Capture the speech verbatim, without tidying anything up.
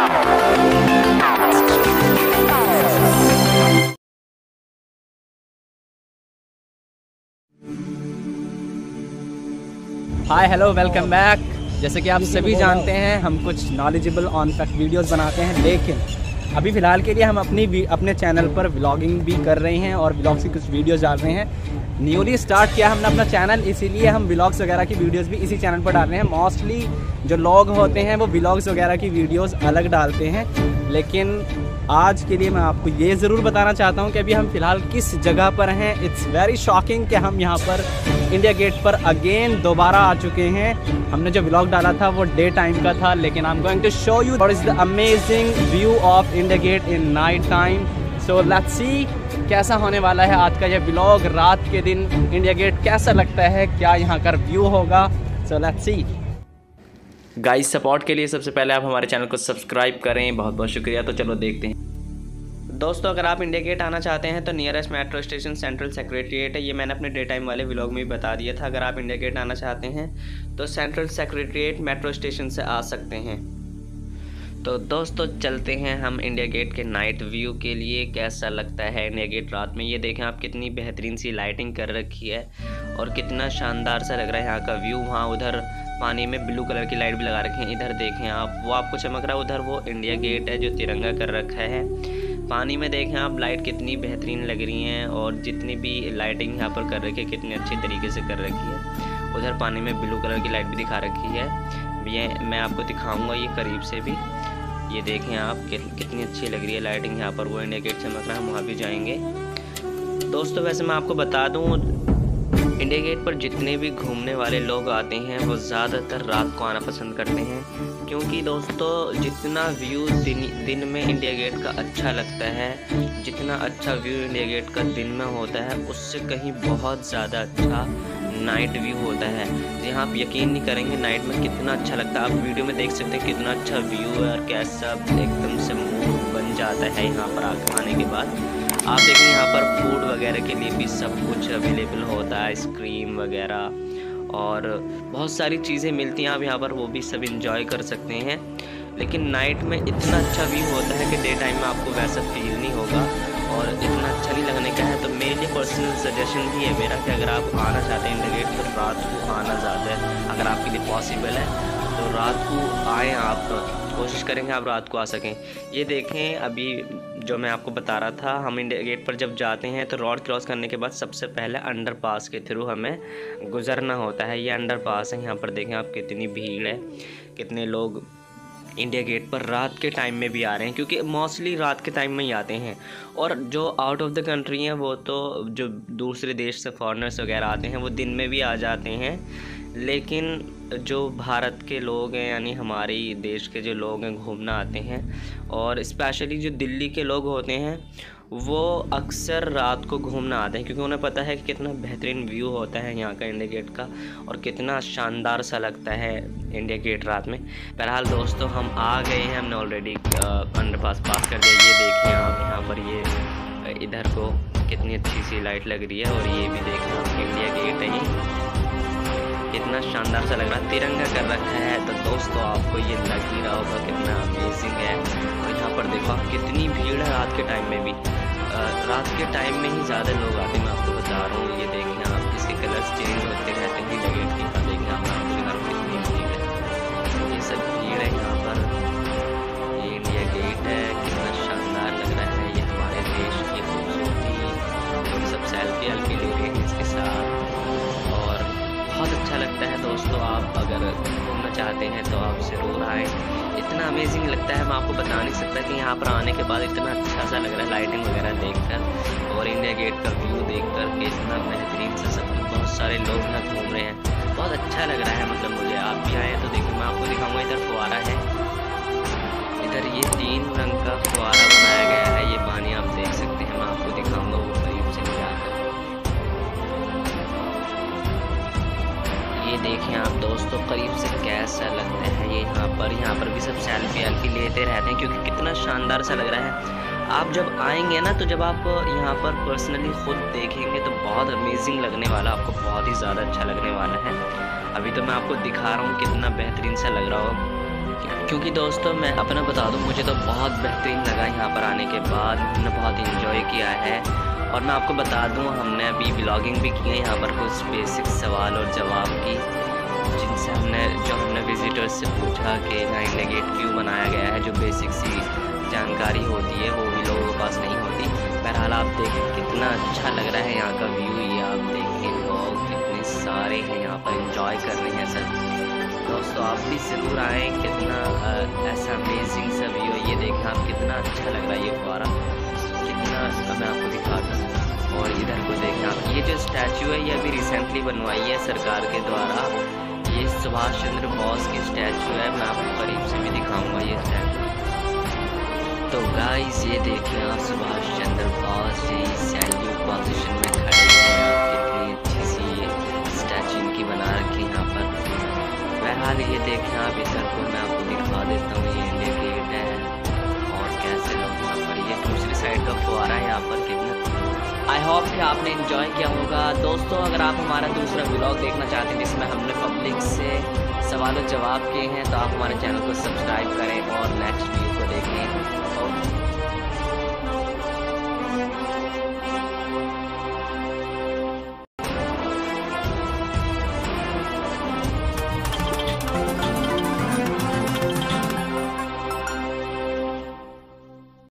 Hi hello welcome back. जैसे कि आप सभी जानते हैं हम कुछ नॉलेजेबल ऑन फैक्ट वीडियोस बनाते हैं, लेकिन अभी फ़िलहाल के लिए हम अपनी अपने चैनल पर व्लॉगिंग भी कर रहे हैं और व्लॉग्स की कुछ वीडियोस डाल रहे हैं। न्यूली स्टार्ट किया हमने अपना चैनल, इसीलिए हम व्लॉग्स वगैरह की वीडियोस भी इसी चैनल पर डाल रहे हैं। मोस्टली जो लोग होते हैं वो व्लॉग्स वगैरह की वीडियोस अलग डालते हैं, लेकिन आज के लिए मैं आपको ये ज़रूर बताना चाहता हूँ कि अभी हम फ़िलहाल किस जगह पर हैं। इट्स वेरी शॉकिंग कि हम यहाँ पर इंडिया गेट पर अगेन दोबारा आ चुके हैं। हमने जो व्लॉग डाला था वो डे टाइम का था, लेकिन I am going to show you what is the amazing view of India Gate in night time. So let's see कैसा होने वाला है आज का ये व्लॉग। रात के दिन इंडिया गेट कैसा लगता है, क्या यहाँ का व्यू होगा। So let's see guys, support के लिए सबसे पहले आप हमारे चैनल को सब्सक्राइब करें, बहुत बहुत शुक्रिया। तो चलो देखते हैं दोस्तों, अगर आप इंडिया गेट आना चाहते हैं तो nearest metro station central secretariat है। ये मैंने अपने डे टाइम वाले व्लॉग में भी बता दिया था। अगर आप इंडिया गेट आना चाहते हैं तो सेंट्रल सेक्रेटरीट मेट्रो स्टेशन से आ सकते हैं। तो दोस्तों चलते हैं हम इंडिया गेट के नाइट व्यू के लिए। कैसा लगता है इंडिया गेट रात में, ये देखें आप, कितनी बेहतरीन सी लाइटिंग कर रखी है और कितना शानदार सा लग रहा है यहाँ का व्यू। वहाँ उधर पानी में ब्लू कलर की लाइट भी लगा रखी है। इधर देखें आप, वो आपको चमक रहा है, उधर वो इंडिया गेट है जो तिरंगा कर रखा है। पानी में देखें आप, लाइट कितनी बेहतरीन लग रही हैं और जितनी भी लाइटिंग यहाँ पर कर रखी है कितनी अच्छी तरीके से कर रखी है। उधर पानी में ब्लू कलर की लाइट भी दिखा रखी है। ये मैं आपको दिखाऊंगा ये करीब से भी। ये देखें आप कि, कितनी अच्छी लग रही है लाइटिंग यहाँ पर। वो इंडिया गेट चमक रहा है, हम वहाँ भी जाएंगे। दोस्तों वैसे मैं आपको बता दूँ, इंडिया गेट पर जितने भी घूमने वाले लोग आते हैं वो ज़्यादातर रात को आना पसंद करते हैं, क्योंकि दोस्तों जितना व्यू दिन दिन में इंडिया गेट का अच्छा लगता है, जितना अच्छा व्यू इंडिया गेट का दिन में होता है उससे कहीं बहुत ज़्यादा अच्छा नाइट व्यू होता है। यहाँ आप यकीन नहीं करेंगे नाइट में कितना अच्छा लगता है। आप वीडियो में देख सकते हैं कितना अच्छा व्यू है और कैसा एकदम से मूड बन जाता है यहाँ पर आने के बाद। आप देखें यहाँ पर फूड वगैरह के लिए भी सब कुछ अवेलेबल होता है, आइसक्रीम वगैरह और बहुत सारी चीज़ें मिलती हैं। आप यहाँ पर वो भी सब इंजॉय कर सकते हैं। लेकिन नाइट में इतना अच्छा व्यू होता है कि डे टाइम में आपको वैसा फील नहीं होगा और इतना अच्छा नहीं लगने का है। तो मेरे लिए पर्सनल सजेशन भी है मेरा कि अगर आप आना चाहते हैं इंडिया गेट तो रात को आना ज़्यादा है। अगर आपके लिए पॉसिबल है तो रात को आएँ, आप कोशिश करेंगे आप रात को आ सकें। ये देखें अभी जो मैं आपको बता रहा था, हम इंडिया गेट पर जब जाते हैं तो रोड क्रॉस करने के बाद सबसे पहले अंडर पास के थ्रू हमें गुजरना होता है। ये अंडर पास है, यहाँ पर देखें आप कितनी भीड़ है, कितने लोग इंडिया गेट पर रात के टाइम में भी आ रहे हैं, क्योंकि मोस्टली रात के टाइम में ही आते हैं। और जो आउट ऑफ द कंट्री हैं वो तो जो दूसरे देश से फॉरेनर्स वगैरह आते हैं वो दिन में भी आ जाते हैं, लेकिन जो भारत के लोग हैं यानी हमारे देश के जो लोग हैं घूमना आते हैं, और स्पेशली जो दिल्ली के लोग होते हैं वो अक्सर रात को घूमना आते हैं, क्योंकि उन्हें पता है कि कितना बेहतरीन व्यू होता है यहाँ का इंडिया गेट का और कितना शानदार सा लगता है इंडिया गेट रात में। बहरहाल दोस्तों हम आ गए हैं, हमने ऑलरेडी अंडरपास पास कर दिया। ये देखिए आप यहाँ पर, ये इधर को कितनी अच्छी सी लाइट लग रही है और ये भी देखें आप इंडिया गेट है, ये कितना शानदार सा लग रहा है, तिरंगा कर रखा है। तो दोस्तों आपको ये लग ही रहा होगा कितना अमेजिंग है। और यहाँ पर देखो आप कितनी भीड़ है रात के टाइम में भी। आ, रात के टाइम में ही ज़्यादा लोग आते हैं, मैं आपको बता रहा हूँ। ये देखें आप, इसके कलर्स चेंज होते रहते हैं इंडिया गेट के। यहाँ देखें आप, आपको कितनी भीड़ है, ये सब भीड़ है यहाँ पर। ये इंडिया गेट है, कितना शानदार लग रहा है। ये हमारे देश की खूबसूरती, लोग सब सेल्फी वेल्फी ले रहे हैं इसके साथ और बहुत अच्छा लगता है। दोस्तों आप अगर घूमना चाहते हैं तो आप ज़रूर आएँ, इतना अमेजिंग लगता है, मैं आपको बता नहीं सकता कि यहाँ पर आने के बाद इतना अच्छा सा लग रहा है लाइटिंग वगैरह देखकर और इंडिया गेट का व्यू देखकर कि इतना बेहतरीन सा सब कुछ। बहुत सारे लोग यहाँ घूम रहे हैं, बहुत अच्छा लग रहा है। मतलब मुझे आप भी आए तो देखिए, मैं आपको दिखाऊँगा। इधर फुवारा है, इधर ये तीन रंग का फुवारा बनाया गया है, ये पानी आप देख सकते हैं। मैं आपको दिखाऊँगा वो करीब से जाकर। ये देखें आप दोस्तों करीब से कैसा लगता है ये यहाँ पर। यहाँ पर भी सब सेल्फी वेल्फी लेते रहते हैं क्योंकि कितना शानदार सा लग रहा है। आप जब आएंगे ना तो जब आप यहाँ पर पर्सनली खुद देखेंगे तो बहुत अमेजिंग लगने वाला, आपको बहुत ही ज़्यादा अच्छा लगने वाला है। अभी तो मैं आपको दिखा रहा हूँ कितना बेहतरीन सा लग रहा हो, क्योंकि दोस्तों मैं अपना बता दूं, मुझे तो बहुत बेहतरीन लगा यहाँ पर आने के बाद। हमने बहुत इंजॉय किया है और मैं आपको बता दूं, हमने अभी व्लॉगिंग भी की है यहाँ पर कुछ बेसिक सवाल और जवाब की, जिनसे हमने जो हमने विजिटर्स से पूछा कि यहाँ इंडिया गेट क्यों बनाया गया है। जो बेसिक सी जानकारी होती है वो भी लोगों के पास नहीं होती। बहरहाल आप देखें कितना अच्छा लग रहा है यहाँ का व्यू। ये आप देखें लोग कितने सारे हैं यहाँ पर इंजॉय कर रहे हैं सब। दोस्तों आप भी ज़रूर आएँ, कितना ऐसा अमेजिंग सा व्यू है। ये देखें आप, कितना अच्छा लग रहा है ये फुवारा, कितना मैं आपको दिखाता हूँ। और इधर को देखें आप, ये जो स्टैचू है ये अभी रिसेंटली बनवाई है सरकार के द्वारा। ये सुभाष चंद्र बोस की स्टैचू है, मैं आपको करीब से भी दिखाऊंगा ये स्टैचू। तो गाइस ये देखें आप, सुभाष चंद्र बोस जी सैल्यूट पोजीशन में खड़े हैं। कितनी अच्छी सी स्टैचू इनकी बना रखी है यहाँ पर। बहरहाल ये देखें आप, इधर को मैं आपको दिखा देता हूँ, ये इंडिया गेट है और कैसे लोग यहाँ पर, ये दूसरी साइड का फुवारा है यहाँ पर। कितना आई होप कि आपने एंजॉय किया होगा। दोस्तों अगर आप हमारा दूसरा व्लॉग देखना चाहते हैं जिसमें हमने पब्लिक से सवाल और जवाब किए हैं, तो आप हमारे चैनल को सब्सक्राइब करें और नेक्स्ट वीडियो को देखें।